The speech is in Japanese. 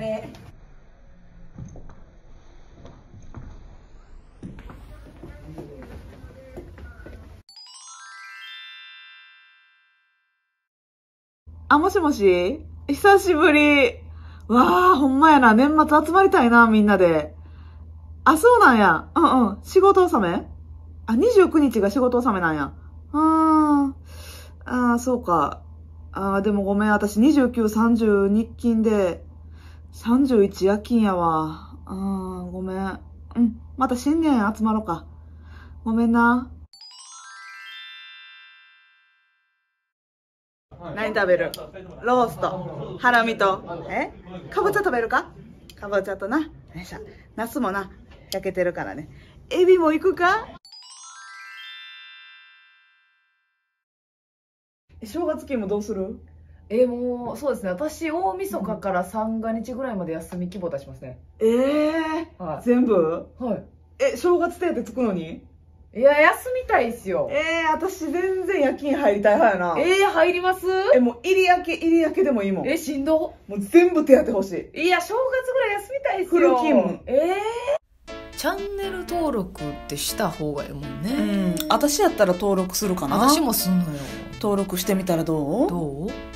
れ。 あ、もしもし久しぶり。わあ、ほんまやな。年末集まりたいな、みんなで。あ、そうなんや。うんうん。仕事納めあ、29日が仕事納めなんや。そうか。でもごめん。私29、30日勤で、31夜勤やわ。ごめん。うん。また新年集まろうか。ごめんな。何食べる？ロースト、ハラミと、かぼちゃ食べるか？かぼちゃとな。ナスもな、焼けてるからね。エビも行くか？正月金もどうする？ もう、そうですね。私、大晦日から三が日ぐらいまで休み希望出しますね。はい。 全部？ は正月手当つくのに？ い。いや、休みたいっすよ。 私全然夜勤入りたい派やな。 入ります？ もう入り明けでもいいもん。 しんど。 もう全部手当欲しい。 いや、正月ぐらい休みたいっすよ。 フル勤務。 チャンネル登録ってした方がいいもんね。 私やったら登録するかな。 私もすんのよ。 登録してみたらどう？ どう？